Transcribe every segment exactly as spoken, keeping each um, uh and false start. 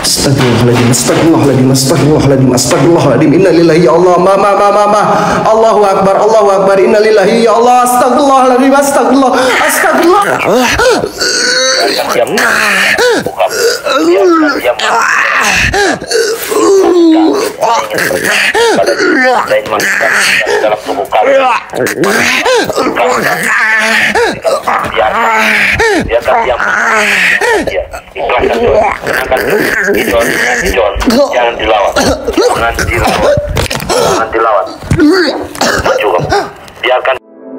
Astagfirullahaladzim, astagfirullahaladzim, astagfirullahaladzim, astagfirullahaladzim. Innalillahi ya Allah, ma ma ma ma ma. Allahu akbar, Allahu akbar. Innalillahi ya Allah, astagfirullahaladzim, astagfirullah, astagfirullah. dalam tubuh kalian. Biarkan dia dia ikhlaskan John. Tenangkan John, John, jangan dilawan, jangan dilawan, jangan dilawan. Maju kamu, biarkan.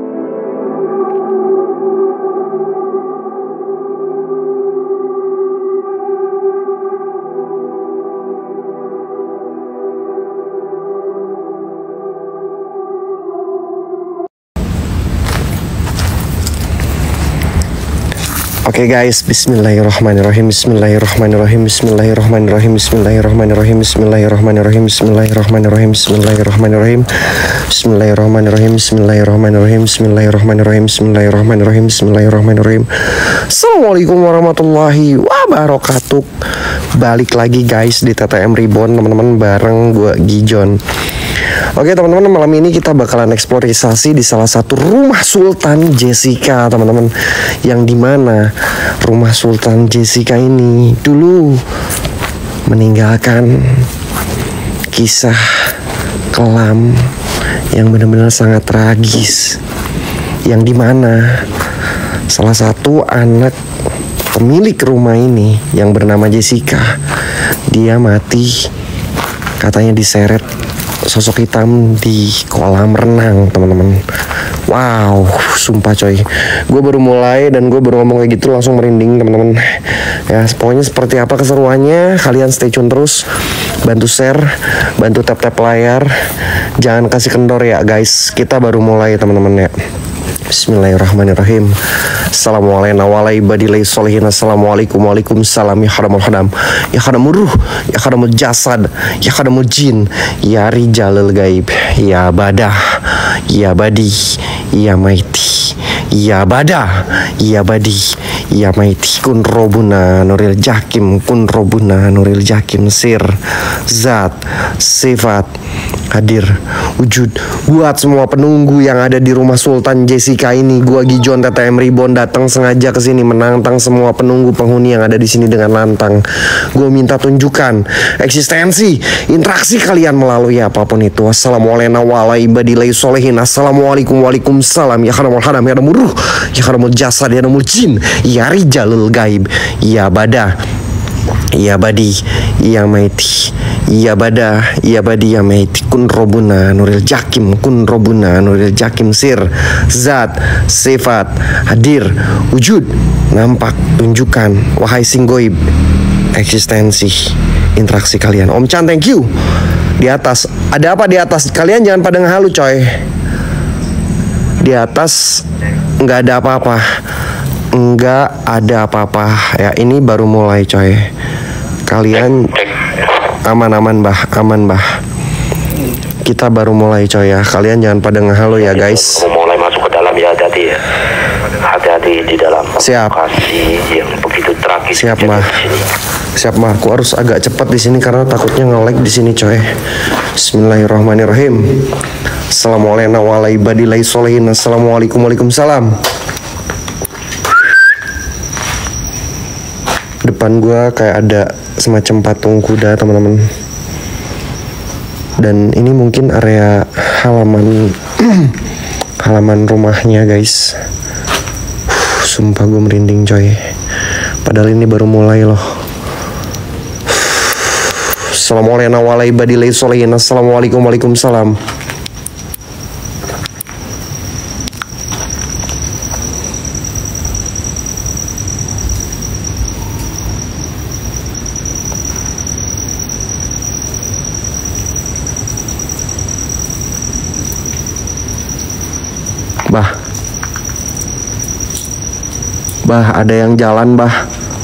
Oke okay guys, bismillahirrahmanirrahim, bismillahirrahmanirrahim, bismillahirrahmanirrahim, bismillahirrahmanirrahim, bismillahirrahmanirrahim, bismillahirrahmanirrahim, bismillahirrahmanirrahim, bismillahirrahmanirrahim, bismillahirrahmanirrahim, bismillahirrahmanirrahim, bismillahirrahmanirrahim, bismillahirrahmanirrahim. Assalamualaikum warahmatullahi wabarakatuh. Balik lagi guys di T T M Reborn teman-teman, bareng gue Gijon. Oke teman-teman, malam ini kita bakalan eksplorasi di salah satu rumah Sultan Jessica teman-teman, yang dimana rumah Sultan Jessica ini dulu meninggalkan kisah kelam yang benar-benar sangat tragis, yang dimana salah satu anak pemilik rumah ini yang bernama Jessica, dia mati katanya diseret sosok hitam di kolam renang teman-teman. Wow, sumpah coy, gue baru mulai dan gue baru ngomong kayak gitu langsung merinding teman-teman. Ya pokoknya seperti apa keseruannya, kalian stay tune terus, bantu share, bantu tap-tap layar, jangan kasih kendor ya guys. Kita baru mulai teman-teman ya. Bismillahirrahmanirrahim. Assalamualaikum warahmatullahi wabarakatuh. Assalamualaikum waalaikumsalam. Ya khadamul hadam, ya khadamul ruh, ya khadamul jasad, ya khadamul jin, ya rijalul gaib, ya badah, ya badi, ya maiti, ya badah, ya badi, ya maiti. Kun robuna nuril jakim, kun robuna nuril jakim, sir, zat, sifat, hadir, wujud. Buat semua penunggu yang ada di rumah Sultan Jessica ini, gua Gijon T T M Reborn datang sengaja ke sini menantang semua penunggu penghuni yang ada di sini dengan lantang. Gua minta tunjukkan eksistensi, interaksi kalian melalui apapun itu. Assalamualaikum warahmatullahi wabarakatuh. Assalamualaikum waalaikumsalam. Ya khadamul hadam, ya khadamul ruh, ya khadamul jasad, ya khadamul jin, ya rijalul gaib, ya badah, ya badi, ya maiti, ya badah, ya badi, ya maiti. Kun robuna nuril jakim, kun robuna nuril jakim, sir, zat, sifat, hadir, wujud, nampak, tunjukkan, wahai sing goib, eksistensi, interaksi kalian. Om Chan, thank you. Di atas, ada apa di atas? Kalian jangan pada ngehalu coy. Di atas nggak ada apa-apa, nggak ada apa-apa ya. Ini baru mulai coy. Kalian aman-aman bah, aman bah. Kita baru mulai coy ya. Kalian jangan pada ngehalu ya guys. Mulai masuk ke dalam ya, hati-hati ya. Hati-hati di dalam. Siap. Lokasi yang begitu tragis. Siap mah. Siap mah. Aku harus agak cepat di sini karena takutnya nge-lag di sini coy. Bismillahirrahmanirrahim. Assalamualaikum warahmatullahi wabarakatuh. Assalamualaikum waalaikumsalam. Depan gua kayak ada semacam patung kuda teman-teman, dan ini mungkin area halaman halaman rumahnya guys. uh, Sumpah gue merinding coy, padahal ini baru mulai loh. Assalamualaikum warahmatullahi wabarakatuh. Assalamualaikum waalaikumsalam. Bah, bah, ada yang jalan bah,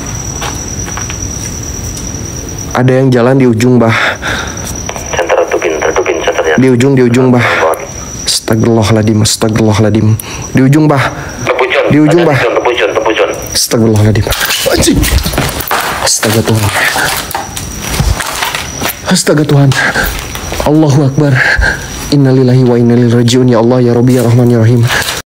ada yang jalan di ujung bah. Tertukin, tertukin, tertukin. Di ujung, di ujung bah. Astagfirullahaladzim, astagfirullahaladzim. Di ujung bah. Di ujung bah. Astagfirullahaladzim. Anjing. Astaga Tuhan. Astaga Tuhan. Allahu Akbar. Innalillahi wa inna ilaihi rajiun. Ya Allah, ya Rabbi, ya Rahman, ya Rahim.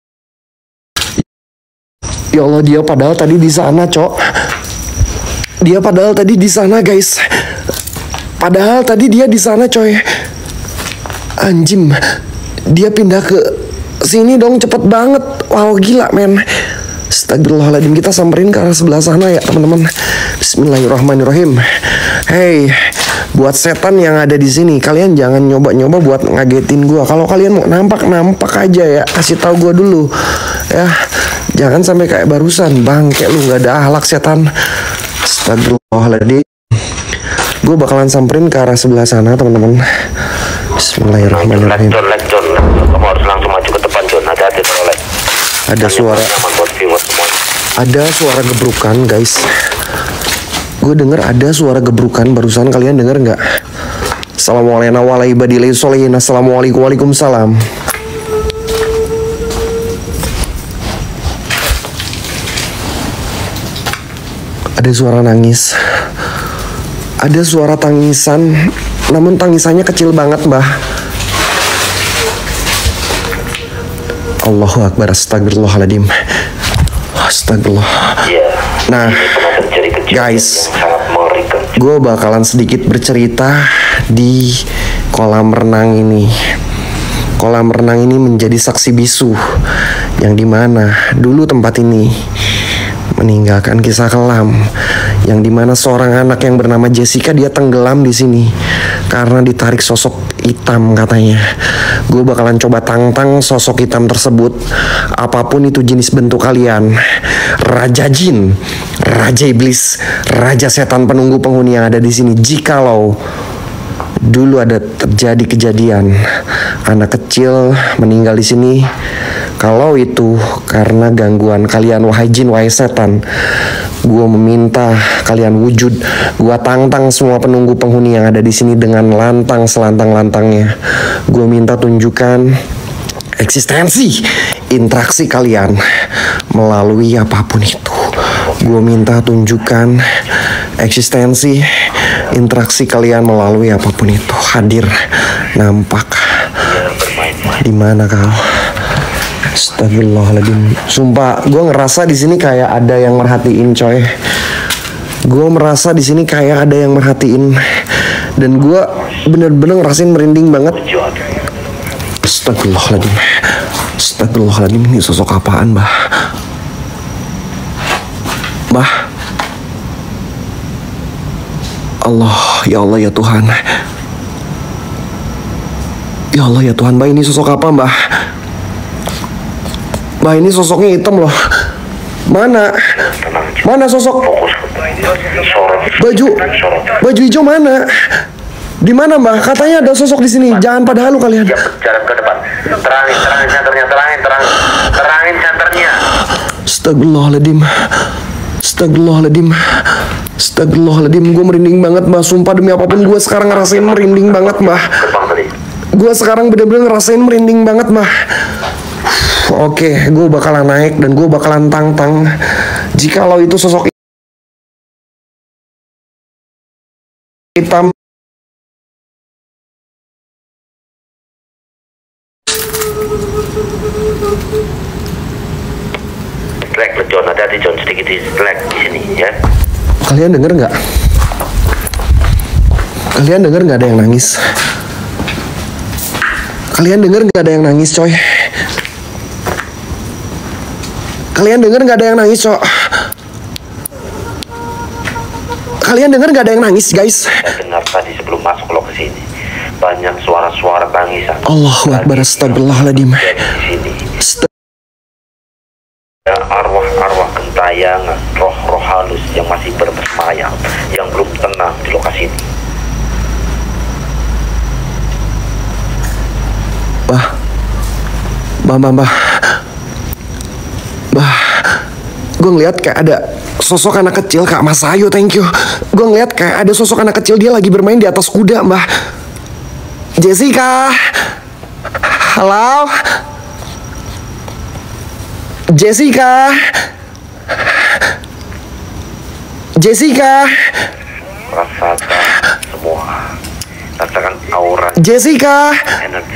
Ya Allah, dia padahal tadi di sana, Cok. Dia padahal tadi di sana, guys. Padahal tadi dia di sana, coy. Anjim. Dia pindah ke sini dong, cepet banget. Wow, gila, men. Astagfirullahaladzim, kita samperin ke arah sebelah sana ya, teman-teman. Bismillahirrahmanirrahim. Hey, buat setan yang ada di sini, kalian jangan nyoba-nyoba buat ngagetin gua. Kalau kalian mau nampak, nampak aja ya. Kasih tahu gua dulu, ya. Jangan sampai kayak barusan, bang. Kayak lu nggak ada akhlak, setan. Astagfirullahaladzim. Gue bakalan samperin ke arah sebelah sana, teman-teman. Bismillahirrahmanirrahim. John, John, John, kamu harus langsung maju ke depan, John. Hati-hati teroleh. Ada suara, ada suara gebrukan, guys. Gue denger ada suara gebrukan barusan. Kalian denger nggak? Assalamualaikum warahmatullahi wabarakatuh. Assalamualaikum, waalaikumsalam. Ada suara nangis. Ada suara tangisan, namun tangisannya kecil banget, Mbah. Allahu Akbar, astagfirullahaladzim. Astagfirullah. Nah, guys, gue bakalan sedikit bercerita di kolam renang ini. Kolam renang ini menjadi saksi bisu, yang dimana dulu tempat ini meninggalkan kisah kelam, yang dimana seorang anak yang bernama Jessica dia tenggelam di sini karena ditarik sosok hitam katanya. Gue bakalan coba tantang sosok hitam tersebut, apapun itu jenis bentuk kalian. Raja jin, raja iblis, raja setan penunggu penghuni yang ada di sini. Jikalau dulu ada terjadi kejadian anak kecil meninggal di sini, kalau itu karena gangguan kalian, wahai jin, wahai setan, gue meminta kalian wujud. Gue tantang semua penunggu penghuni yang ada di sini dengan lantang selantang-lantangnya. Gue minta tunjukkan eksistensi, interaksi kalian melalui apapun itu. Gue minta tunjukkan eksistensi, interaksi kalian melalui apapun itu. Hadir, nampak. Di mana kau? Astagfirullahaladzim. Sumpah, gue ngerasa di sini kayak ada yang merhatiin, coy. Gue merasa di sini kayak ada yang merhatiin, dan gue bener-bener ngerasain merinding banget. Astagfirullahaladzim. Astagfirullahaladzim, ini sosok apaan, Bah? Bah? Allah, ya Allah, ya Tuhan. Ya Allah, ya Tuhan, Bah, ini sosok apa, Mbah? Bah, ini sosoknya hitam loh. Mana? Mana sosok? Baju, baju hijau mana? Di mana, Mbah? Katanya ada sosok di sini. Jangan pada halu kalian. Jalan ke depan. Terangin, terangin senternya, terangin, terangin, terangin senternya. Astagfirullahaladzim. Astagfirullahaladzim. Astagfirullahaladzim. Gue merinding banget, Mbah. Sumpah demi apapun gue sekarang ngerasain merinding banget, Mbah. Gue sekarang bener-bener ngerasain merinding banget, Mbah. Oke, gue bakalan naik dan gue bakalan tantang. Jikalau itu sosok hitam, Slack, John, hati-hati, John, sedikit di slack di sini, ya. Kalian denger nggak? Kalian denger nggak ada yang nangis? Kalian denger nggak ada yang nangis, coy? Kalian denger nggak ada yang nangis, cok? Kalian denger nggak ada yang nangis, guys? Saya dengar tadi sebelum masuk ke lokasi ini banyak suara-suara tangisan. Allahu Akbar, astagfirullahaladzim. Ya, arwah-arwah gentayangan, roh-roh halus yang masih bersemayam, yang belum tenang di lokasi ini. Bah, bah, bah, bah. Bah, gue ngeliat kayak ada sosok anak kecil, Kak Mas Ayu, thank you. Gue ngeliat kayak ada sosok anak kecil, dia lagi bermain di atas kuda, Mbah. Jessica, halo, Jessica, Jessica. Rasakan semua Jessica. energi.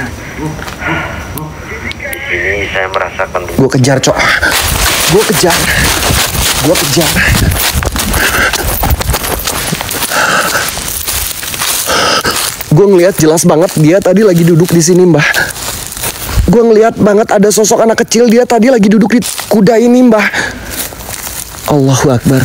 Di sini saya merasakan. Gue kejar, Cok. Gue kejar. Gue kejar. Gue ngelihat jelas banget dia tadi lagi duduk di sini, Mbah. Gue ngelihat banget ada sosok anak kecil, dia tadi lagi duduk di kuda ini, Mbah. Allahu Akbar.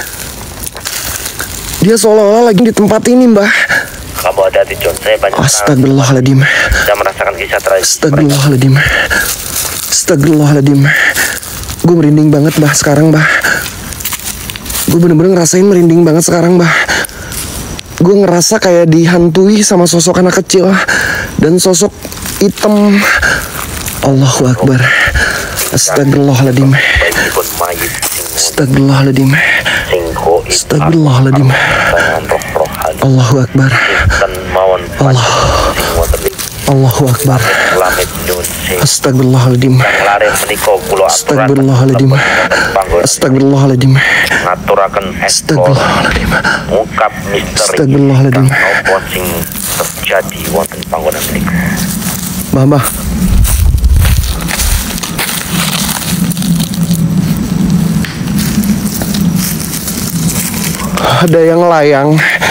Dia seolah-olah lagi di tempat ini, Mbah. Kamu hati-hati, John. Saya banyak Astagfirullahaladzim. saya merasakan kisah tragis. Astagfirullahaladzim. Astagfirullahaladzim. Gue merinding banget, Mbah, sekarang, Mbah. Gue bener-bener ngerasain merinding banget sekarang, Mbah. Gue ngerasa kayak dihantui sama sosok anak kecil dan sosok hitam. Allahu Akbar. Astagfirullahaladzim. Baikipun mayit Astagfirullahaladzim. singko Astagfirullahaladzim. roh-roh halus Allahu Akbar. dan mawon Allah. semua terlibat. Allahu Akbar. Lamit nun sing Astagfirullahaladzim. yang lari menika kula aturaken Astagfirullahaladzim. panggon Astagfirullahaladzim. ngaturaken ekor Astagfirullahaladzim. ungkap misteri Astagfirullahaladzim. napa sing terjadi wonten panggonan menika. Mbah, Mbah. Ada yang layang.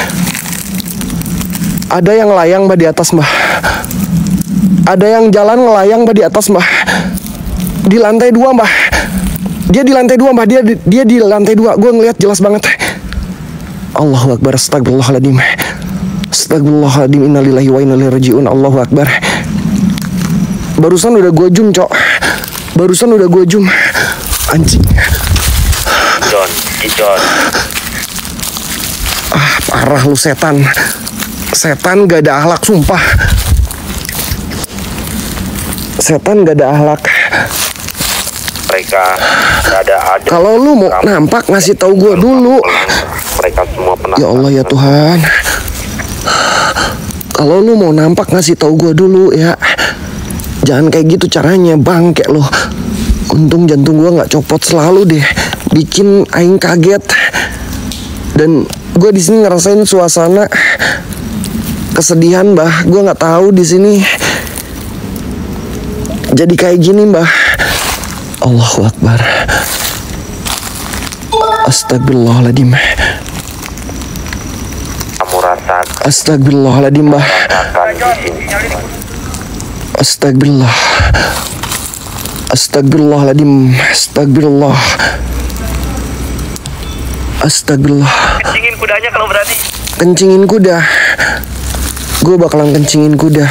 Ada yang layang, Mbah, di atas, Mbah. Ada yang jalan ngelayang, Mbah, di atas, Mbah. Di lantai dua, Mbah. Dia di lantai dua, Mbah. Dia di, dia di lantai dua. Gue ngeliat jelas banget. Allahu Akbar. Astagfirullahaladzim. Astagfirullahaladzim. Innalillahi wa inna ilaihi raji'un. Allahu Akbar. Barusan udah gue zoom, Cok. Barusan udah gue zoom. Anjing. John, John. Ah, parah lu setan. Setan gak ada akhlak, sumpah. Setan gak ada akhlak. Mereka ada ada. Kalau lu mau nampak ngasih tahu gue dulu. Mereka semua pernah. Ya Allah ya Tuhan. Kalau lu mau nampak ngasih tahu gue dulu ya. Jangan kayak gitu caranya, bangke lo. Untung jantung gue nggak copot selalu deh. Bikin aing kaget. Dan gue di sini ngerasain suasana kesedihan, Mbah. Gue nggak tahu di sini jadi kayak gini, Mbah. Allahu Akbar. Astagfirullahaladzim. Kamu rasakan. Astagfirullahaladzim, Mbah. Rasakan di sini. Astagfirullah. Astagfirullahaladzim. Astagfirullah. Astagfirullah. Kencingin kudanya kalau berani. Kencingin kuda. Gue bakalan kencingin kuda.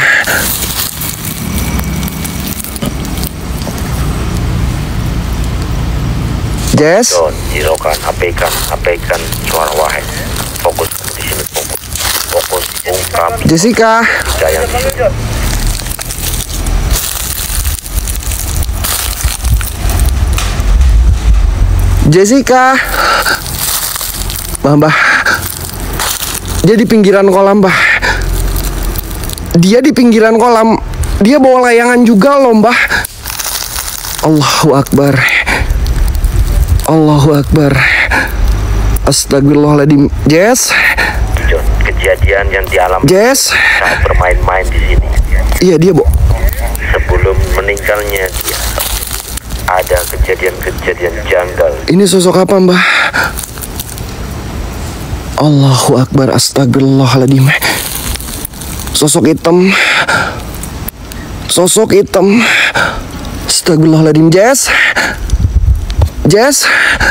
Jess. John, hiraukan, abaikan, abaikan suara wahai. Fokus di sini, fokus. Fokus, ungkap. Jessica. Percaya di sini. Jessica. Mbah, Mbah. Dia di pinggiran kolam, Mbah. Dia di pinggiran kolam. Dia bawa layangan juga loh, Mbah. Allahu Akbar. Allahu Akbar. Astagfirullahaladzim. Jess. John, kejadian yang dialami Jess. saat bermain-main di sini. Iya, dia, Bo. Sebelum meninggalnya dia ada kejadian-kejadian janggal. Ini sosok apa, Mbah? Allahu Akbar. Astagfirullahaladzim. Sosok hitam. Sosok hitam. Astagfirullahaladzim. Jess. Jess.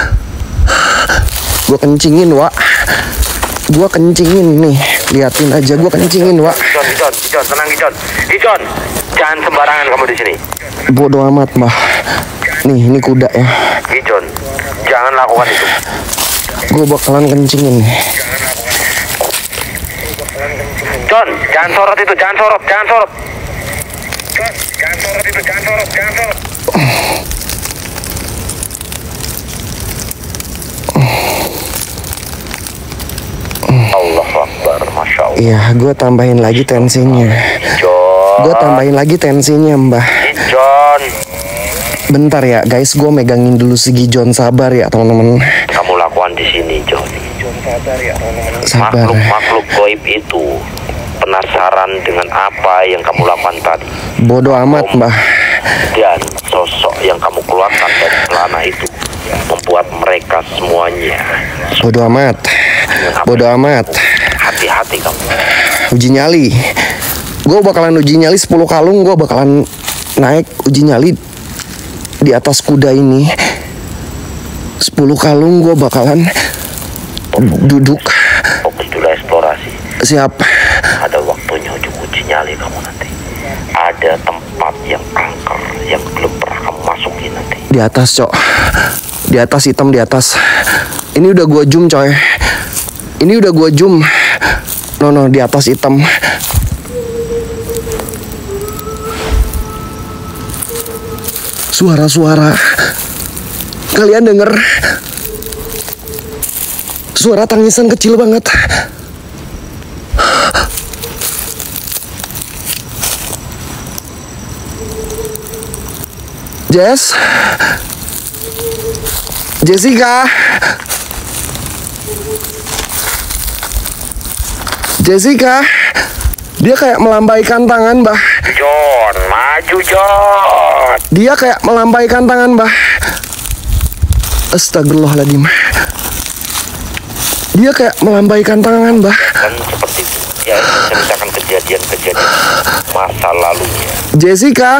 Gue kencingin, Wak. Gue kencingin nih. Liatin aja, gue kencingin, Wak. John, John, John, tenang, John. John, jangan sembarangan kamu di sini. Bodoh amat, Mbah. Nih, ini kuda ya. John, jangan lakukan itu. Gue bakalan kencingin. John, jangan sorot itu, jangan sorot, jangan sorot. John, jangan sorot itu, jangan sorot, jangan sorot. Allah Akbar, Masya Allah. Iya, gue tambahin lagi tensinya. John. Gue tambahin lagi tensinya, Mbah. John. Bentar ya, guys. Gue megangin dulu si Gijon. Sabar ya, teman-teman. Kamu lakukan di sini, John. Sabar. Makhluk-makhluk goib itu penasaran dengan apa yang kamu lakukan tadi. Bodoh amat, Mbah. Dan sosok yang kamu keluarkan dari celana itu membuat mereka semuanya Bodoh amat. Bodoh amat. hati-hati kamu. Uji nyali. Gue bakalan uji nyali sepuluh kalung. Gue bakalan naik uji nyali di atas kuda ini. Sepuluh kalung gue bakalan duduk. Fokus dulu eksplorasi. Siap. Ada waktunya ujung uji nyali kamu nanti. Ada tempat yang angker yang belum pernah kamu masuki nanti. Di atas, Cok. Di atas, hitam di atas. Ini udah gua zoom, coy. Ini udah gua zoom. No, no, di atas hitam. Suara-suara. Kalian denger? Suara tangisan kecil banget. Jess, Jessica, Jessica, dia kayak melambaikan tangan, Mbah. John, maju John. Dia kayak melambaikan tangan, Mbah. Astagfirullahaladzim. Dia kayak melambaikan tangan, Mbah. Kan seperti itu. Ya, menceritakan kejadian-kejadian masa lalunya. Jessica.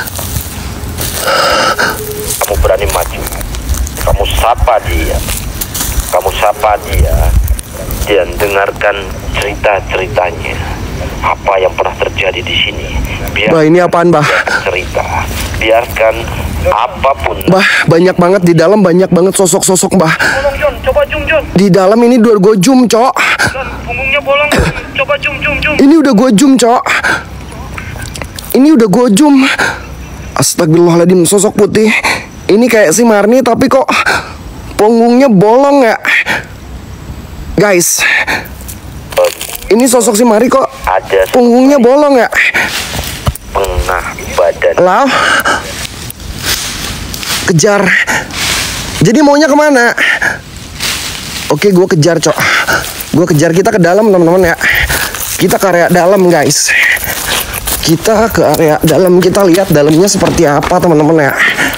Kamu berani maju. Kamu sapa dia. Kamu sapa dia dan dengarkan cerita-ceritanya. Apa yang pernah terjadi di sini. Biar Bah, ini apaan, Bah? cerita. Biarkan apapun. Bah, banyak banget di dalam, banyak banget sosok-sosok, Bah. Tolong John, coba zoom John. Di dalam ini udah gue zoom, Cok. John, punggungnya bolong. Coba zoom, zoom, zoom. Ini udah gue zoom, Cok. Ini udah gue zoom. Astagfirullahaladzim, sosok putih. Ini kayak si Marni tapi kok punggungnya bolong ya. Guys, ini sosok si Marni kok Ada punggungnya bolong ya. tengah badan. Lah, kejar. Jadi maunya kemana? Oke, gue kejar, Cok. Gue kejar, kita ke dalam, teman-teman ya. Kita ke area dalam, guys. Kita ke area dalam, kita lihat dalamnya seperti apa, teman-teman ya.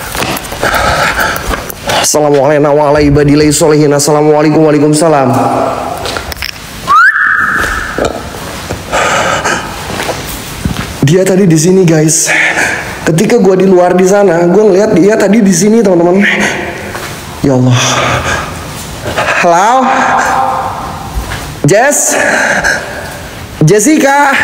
Assalamualaikum warahmatullahi wabarakatuh. Assalamualaikum waalaikumsalam. Dia tadi di sini, guys. Ketika gua di luar di sana, gua ngeliat dia tadi di sini, teman-teman. Ya Allah. Halo, Jess, Jessica.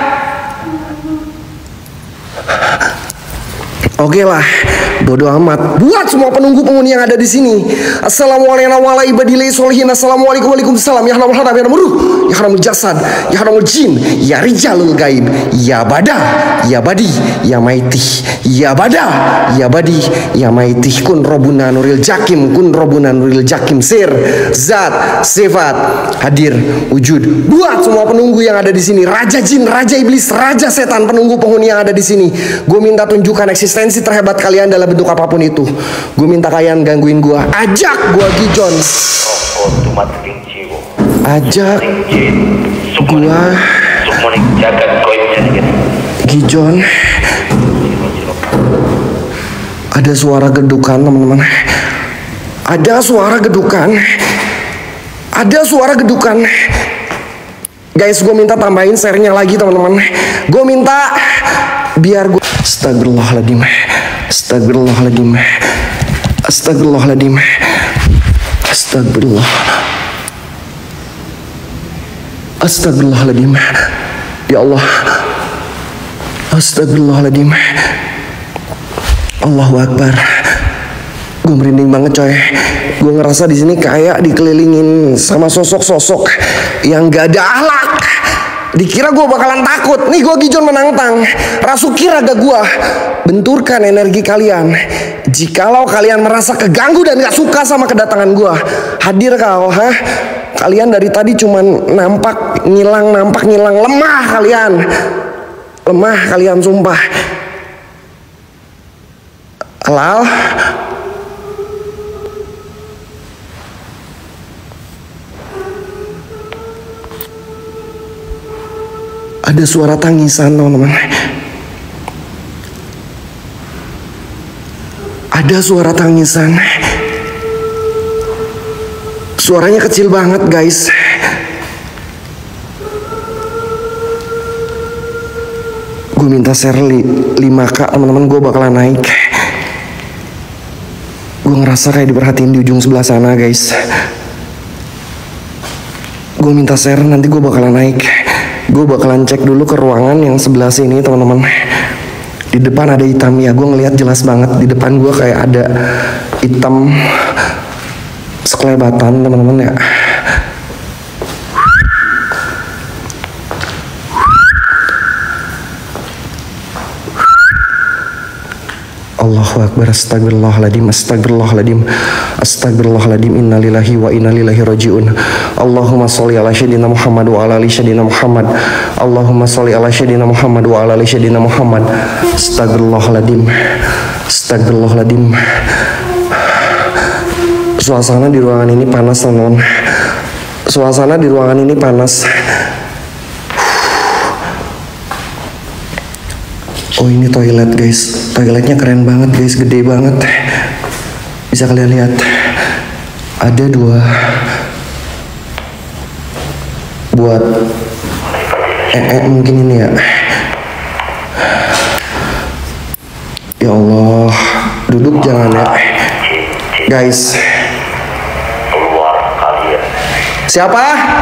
Oke lah, bodoh amat. Buat semua penunggu penghuni yang ada di sini. Assalamualaikum warahmatullahi wabarakatuh. Assalamualaikum waalaikumsalam. Ya haramul haram, ya haramul ya haramul jasad, ya haramul jin, ya rijalul gaib, ya bada, ya badi, ya maiti, ya bada, ya badi, ya maiti. Kun robuna nuril jakim, kun robuna nuril jakim sir, zat, sifat, hadir, wujud. Buat semua penunggu yang ada di sini, raja jin, raja iblis, raja setan, penunggu penghuni yang ada di sini. Gue minta tunjukkan eksistensi terhebat kalian dalam bentuk apapun itu. Gue minta kalian gangguin gue. Ajak gue Gijon. Ajak gue Gijon. Ada suara gedukan, teman-teman. Ada suara gedukan. Ada suara gedukan. Guys, gue minta tambahin share-nya lagi, teman-teman. Gue minta biar gue Astagfirullahaladzim. Astagfirullahaladzim. Astagfirullahaladzim. Astagfirullah. Astagfirullahaladzim. Ya Allah. Astagfirullahaladzim. Allahu Akbar. Gue merinding banget, coy. Gue ngerasa di sini kayak dikelilingin sama sosok-sosok yang gak ada akhlak. Dikira gue bakalan takut. Nih gue Gijon menantang. Rasuki raga gue. Benturkan energi kalian. Jikalau kalian merasa keganggu dan gak suka sama kedatangan gue, hadir kau, ha? Kalian dari tadi cuman nampak ngilang, nampak ngilang. Lemah kalian. Lemah kalian, sumpah. Halal. Ada suara tangisan, teman-teman. Ada suara tangisan. Suaranya kecil banget, guys. Gue minta share lima K, teman-teman. Gue bakalan naik. Gue ngerasa kayak diperhatiin di ujung sebelah sana, guys. Gue minta share, nanti gue bakalan naik. Gue bakalan cek dulu ke ruangan yang sebelah sini, teman-teman. Di depan ada hitam ya, gue ngelihat jelas banget. Di depan gue kayak ada hitam sekelebatan, teman-teman ya. Allahu Akbar, astagfirullahaladzim, astagfirullahaladzim, astagfirullahaladzim, innalillahi wa innalillahi raji'un. Allahumma sholli ala syedina Muhammad wa ala ali syedina Muhammad. Allahumma sholli ala syedina Muhammad wa ala ali syedina Muhammad. Astagfirullahaladzim, astagfirullahaladzim. Suasana di ruangan ini panas, teman-teman. Suasana di ruangan ini panas. Oh, ini toilet, guys. Toiletnya keren banget, guys. Gede banget. Bisa kalian lihat. Ada dua buat eh, eh mungkin ini ya. Ya Allah, duduk jangan ya, guys. Siapa?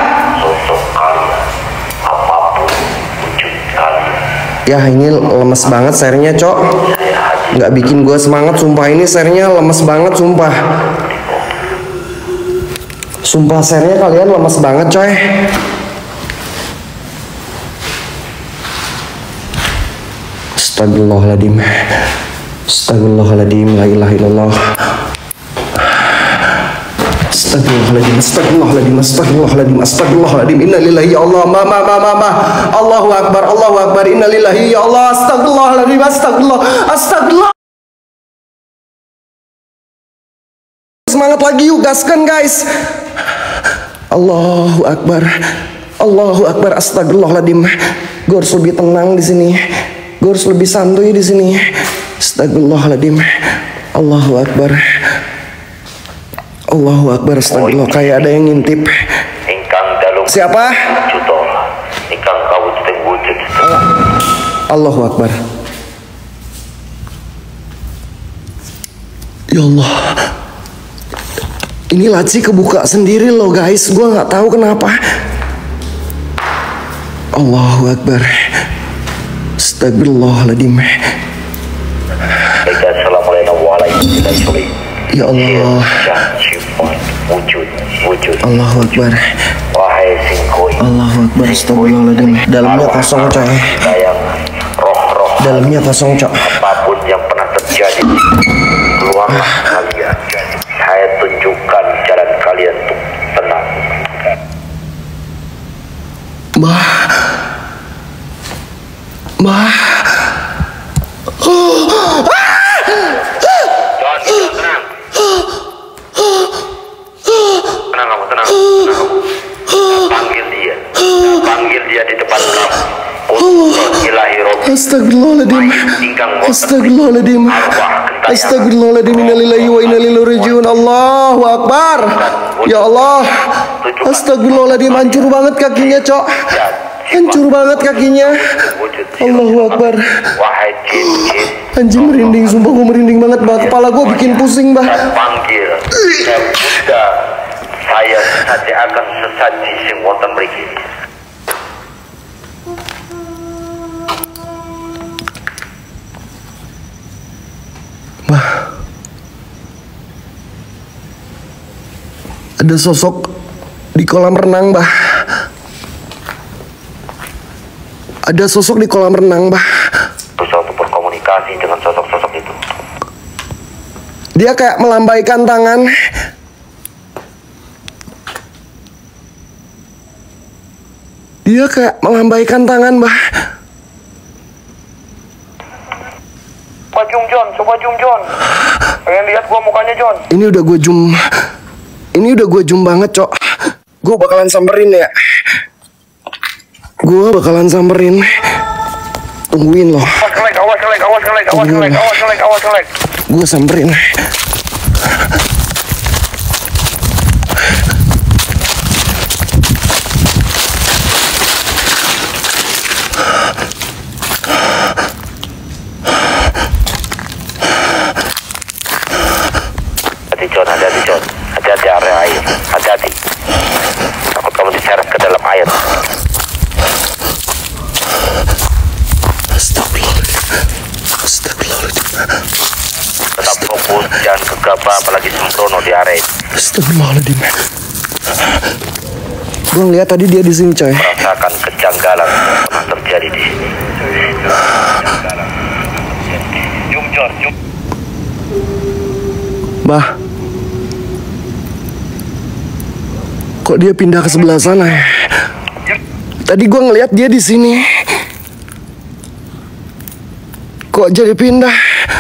Ya, ini lemes banget share-nya, Cok. Nggak bikin gue semangat, sumpah. Ini share-nya lemes banget, sumpah. Sumpah share-nya kalian lemes banget, coy. Astagfirullahaladzim. Astagfirullahaladzim. La ilaha illallah. Astagfirullahaladzim, astagfirullahaladzim, astagfirullahaladzim, astagfirullahaladzim, innalillahi ya Allah, ma ma ma ma ma, Allahu Akbar, Allahu Akbar, innalillahi ya Allah, astagfirullahaladzim, astagfirullah, astagfirullah. Semangat lagi yuk, gaskan guys. Allahu Akbar, Allahu Akbar, astagfirullahaladzim. Gue harus lebih tenang di sini, gue harus lebih santuy di sini. Astagfirullahaladzim, Allahu Akbar. Allahu Akbar, astagfirullah. Kayak ada yang ngintip. Siapa? Allahu Akbar. Ya Allah, ini laci kebuka sendiri loh, guys. Gue nggak tahu kenapa. Allahu Akbar. Astagfirullahaladzim. Ya Allah. Allahu Akbar. Allahu Akbar. Astagfirullahaladzim. Dalamnya kosong, coy. Dalamnya kosong, coy. Apapun yang pernah terjadi, keluarlah kalian. Saya tunjukkan jalan kalian untuk tenang. Bah. Bah. Oh. Tenang kamu, tenang, tenang kamu. Panggil dia, panggil dia di depan kamu. Astagfirullahaladzim. Astagfirullahaladzim. Astagfirullahaladzim. Innalillahi wa inna ilaihi raji'un. Allahu Akbar. Ya Allah. Astagfirullahaladzim. Hancur banget kakinya, Cok. Hancur banget kakinya. Allahu Akbar. Anjing, merinding. Sumpah gue merinding banget, bah. Kepala gue bikin pusing, bah. Panggil. Saya saja akan sesaji sing wonten mriki. Bah. Ada sosok di kolam renang, bah. Ada sosok di kolam renang, bah. Berusaha untuk berkomunikasi dengan sosok-sosok itu. Dia kayak melambaikan tangan. Dia kayak melambaikan tangan, bah. Coba zoom, John. Coba zoom, John. Pengen lihat gua mukanya, John. Ini udah gue zoom. Ini udah gue zoom banget, Cok. Gue bakalan samperin ya. Gue bakalan samperin. Tungguin loh. Awas ngelek, awas ngelek, awas ngelek, awas ngelek, awas ngelek, awas ngelek. Gue samperin. Hati-hati John, hati-hati John. Hati-hati area air. Hati-hati. Takut kamu diseret ke dalam air. Tetap fokus, jangan gegabah, apalagi sembrono di area ini. Astagfirullahaladzim. Gue ngeliat tadi dia di sini coy. Merasakan kejanggalan yang pernah terjadi di sini. Jum John, jum. Bah, kok dia pindah ke sebelah sana ya? Tadi gue ngeliat dia di sini. Kok jadi pindah?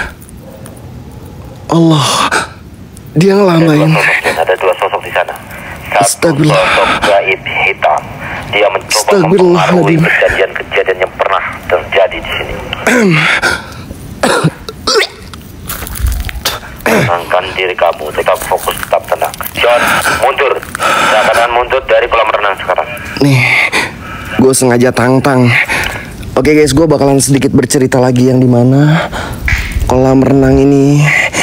Allah, dia ngelambain. Ada dua sosok di sana. Satu Astagfirullah. sosok gaib hitam. Dia mencoba Astagfirullahaladzim. mempengaruhi kejadian-kejadian yang pernah terjadi di sini. Tenangkan diri kamu, tetap fokus, tetap tenang. John, mundur. Silakan mundur dari kolam renang sekarang. Nih, gue sengaja tang-tang. Oke guys, gue bakalan sedikit bercerita lagi yang dimana kolam renang ini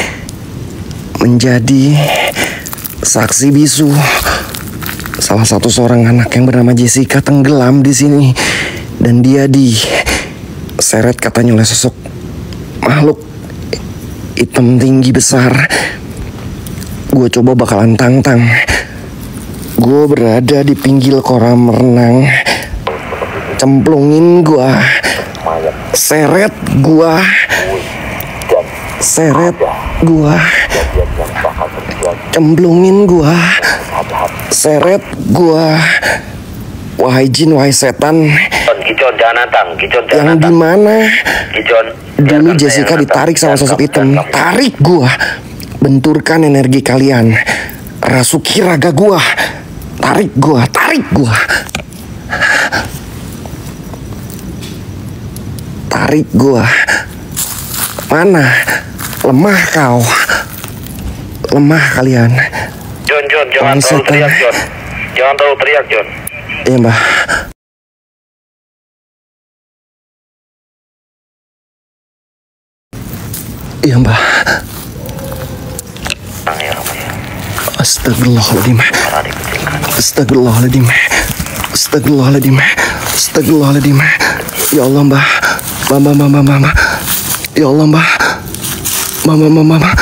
menjadi saksi bisu. Salah satu seorang anak yang bernama Jessica tenggelam di sini dan dia diseret katanya oleh sosok makhluk hitam tinggi besar. Gue coba bakalan tang-tang. Gue berada di pinggir kolam renang. Cemplungin gua, seret gua, seret gua, cemplungin gua, seret gua. Wahai jin, wahai setan, Gijon jangan nantang, Gijon jangan yang nantang. dimana Gijon, dulu biarkan saya Jessica yang ditarik nantang. sama sosok Biarkan hitam. kamu. Tarik gua, benturkan energi kalian, rasuki raga gua, tarik gua, tarik gua. Tarik gua. Mana? Lemah kau. Lemah kalian. John, John, jangan Wahai terlalu setan. teriak, John. Jangan terlalu teriak, John. Iya mbah. Iya mbah. Nah, ya Rama ya. Astagfirullahaladzim. Karena dikucilkan. Astagfirullahaladzim. Astagfirullahaladzim. Astagfirullahaladzim. Ya Allah mbah. Mbah, mbah, mbah, mbah, mbah. Ya Allah mbah. Mbah, mbah, mbah, mbah.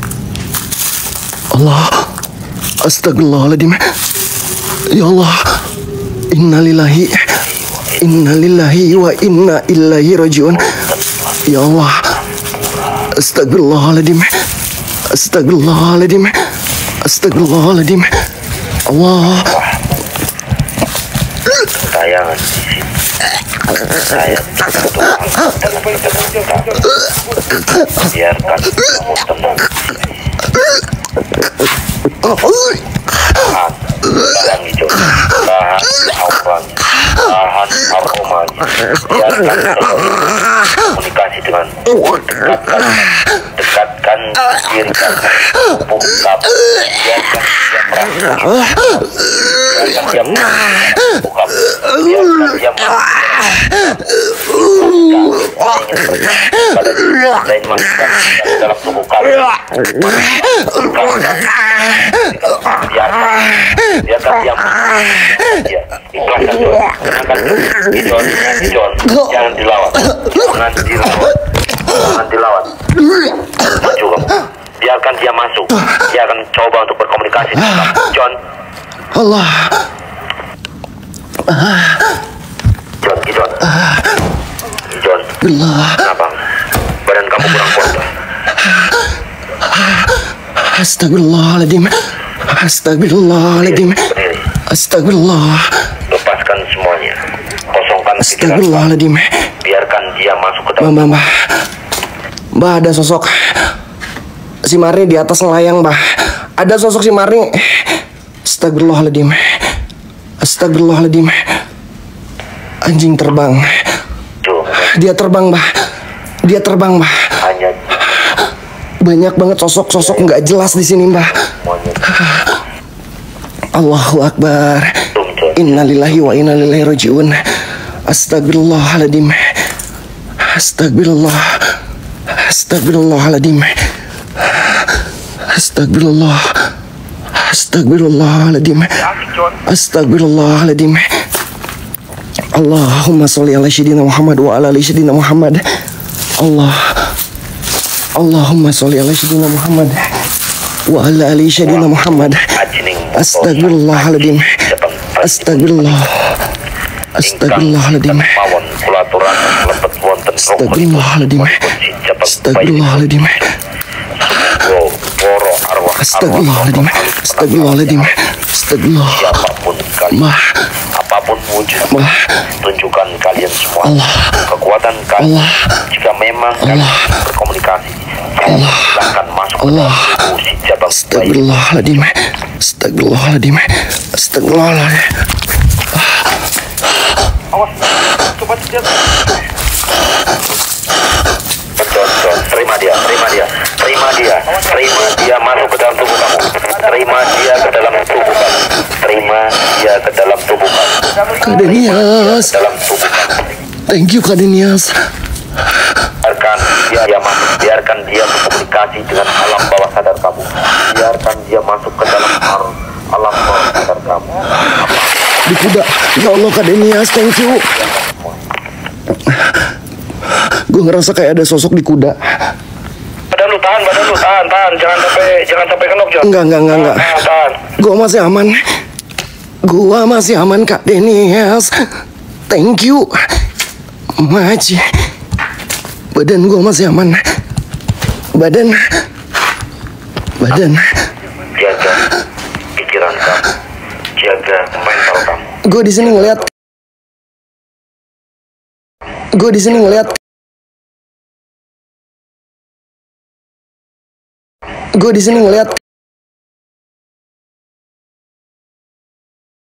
Allah. Astagfirullahaladzim. Ya Allah. Innalillahi. Innalillahi wa inna ilaihi rajiun. Ya Allah. Astagfirullahaladzim. Astagfirullahaladzim. Astagfirullahaladzim. Allah. Tayangan di sini. Saya berdoa dalam kata-kata. Biarkan kamu tenang di sini. Tahan, tahan hijau, tahan auranya, tahan aromanya. Biarkan saya komunikasi dengan dekatkan, dekatkan diri kamu, tubuh kamu. Biarkan dia merasa, biarkan dia merasa tubuh kamu. Biarkan dia merasa. Pada lain masukkan dalam tubuh kamu. Biarkan, biarkan dia dia ikhlaskan John, jangan John, John, jangan dilawan, jangan dilawan, jangan dilawan. Maju kamu, biarkan dia masuk, dia akan coba untuk berkomunikasi dengan kamu. John, Allah. John, John, John, Allah. kenapa? Badan kamu kurang kuat. Astagfirullahaladzim. Astagfirullahaladzim. Berdiri, Astagfirullah. lepaskan semuanya, kosongkan pikiran, Astagfirullahaladzim. biarkan dia masuk ke Mbak, dalam. mbak, mbak. Mbak, ada sosok si Marni di atas ngelayang, mbak. Ada sosok si Marni. Astagfirullahaladzim. Astagfirullahaladzim. Anjing terbang. Tuh, Dia terbang, Bah. Dia terbang, Bah. hanya Banyak banget sosok-sosok nggak jelas di sini, Mbah. monyet. Allahu Akbar. Innalillahi wa inna ilaihi rajiun. Astagfirullahaladzim. Astagfirullah. Astagfirullahaladzim. Astagfirullah. Astagfirullahaladzim. Astagfirullahaladzim. Allahumma sholli ala sayyidina Muhammad wa ala ali sayyidina Muhammad. Allah. Allahumma sholli ala sayyidina Muhammad wa ala ali sayyidina Muhammad. Astagfirullahaladzim. Astagfirullah. Astagfirullahaladzim. Mawon kula aturaken lebet wonten Astagfirullahaladzim. Astagfirullahaladzim. Woro arwah Astagfirullahaladzim. Astagfirullahaladzim. Astagfirullah. siapapun kalian, Mah. apapun wujud, Mah. tunjukkan kalian semua Allah. kekuatan kalian. Allah. Jika memang kalian berkomunikasi, Allah. silakan masuk ke Allah. dalam tubuh si cabang bayi. Astagfirullahaladzim. Astagfirullahaladzim. Astagfirullahaladzim. Awas, coba dia. Betul, betul. Terima dia, terima dia, terima dia, terima dia masuk ke dalam tubuh kamu. Terima dia ke dalam tubuh kamu. Terima dia ke dalam tubuh kamu. Kak Denias. Dalam tubuh kamu. Thank you, Kak Denias. Biarkan dia, dia masuk, biarkan dia berkomunikasi dengan alam bawah sadar kamu. Biarkan dia masuk ke dalam ar- alam bawah sadar kamu. Di kuda. Ya Allah, Kak Denias. Thank you. Gue ngerasa kayak ada sosok di kuda. Badan lu tahan, badan lu tahan, tahan. Jangan sampai, jangan sampai kenok, John. Enggak, enggak, enggak, enggak. Tahan, tahan. Gue masih aman. Gua masih aman, Kak Denias. Thank you. Maji. Badan gua masih aman. Badan. Badan. Jaga pikiran kamu. Jaga mental kamu. Gue di sini ngeliat. Gue di sini ngeliat. Gue di sini ngeliat